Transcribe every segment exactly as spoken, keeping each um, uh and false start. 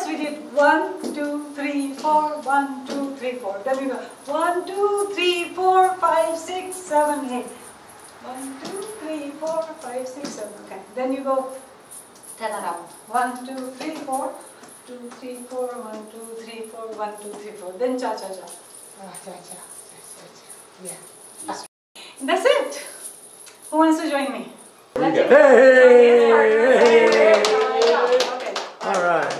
we did one, two, three, four, one, two, three, four. Then we go one, two, three, four, five, six, seven, eight. One, two, three, four, five, six, seven. Okay. Then you go ten around. One, two, three, four, two, three, four, one, two, three, four, one, two, three, four. Then cha cha cha. Ah, cha cha. Yeah. Ah. That's it. Who wants to join me? Hey! Hey! Okay. All right.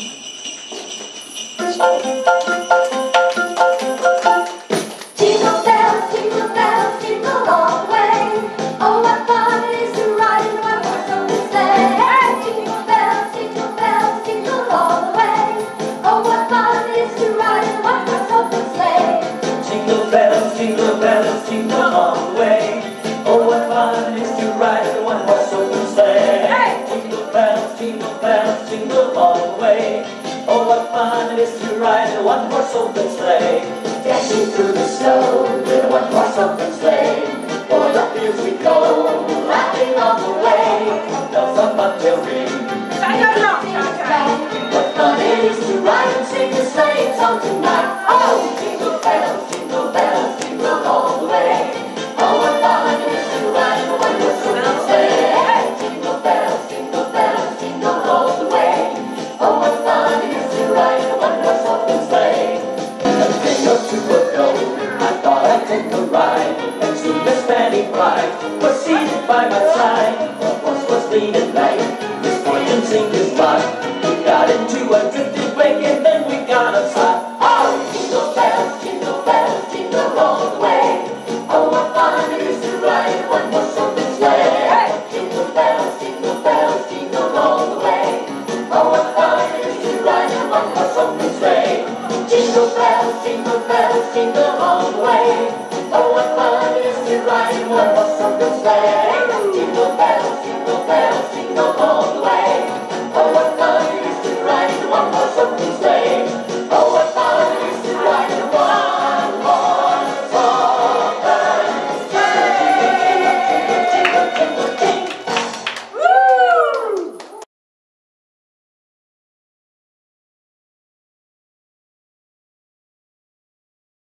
Jingle bells, jingle bells, jingle all the way. Oh, what fun it is to ride in a one-horse open sleigh. Hey! Jingle bells, jingle bells, jingle all the way. Oh, what fun it is to ride in a one-horse open sleigh. Jingle bells, jingle bells, jingle all the way. Oh, what fun it is to ride in a one-horse open sleigh. Hey! Jingle bells, jingle bells, jingle all the way. Oh, what fun it is to ride in a one-horse open sleigh. Dashing through the snow in a one-horse open sleigh. O'er the fields we go, laughing all the way. Bells on bobtail ring. What fun it is to ride and sing the sleigh song tonight. Oh, jingle bells, jingle bells, jingle all the way. Oh, what fun it is to ride in a one-horse open sleigh. Jingle bells, jingle bells, jingle all the way. Oh, what fun it is to ride in a one-horse open sleigh. A day or two ago, I thought I'd take a ride and see Miss Fanny Bright was seated by my side. The horse was lean and light, his point and sing his rod. We got into a drifting wake and then we got upside. Oh, jingle bells, jingle bells, jingle all the way. Oh, what fun it is to ride in a one-horse open sleigh. Jingle bells, jingle bells, jingle all the way. Oh, what fun it is to ride in a one-horse open sleigh. Jingle bells, jingle bells, jingle all the way. Oh, what fun it is to ride in a one-horse open sleigh. Jingle bells, jingle bells, jingle all the way.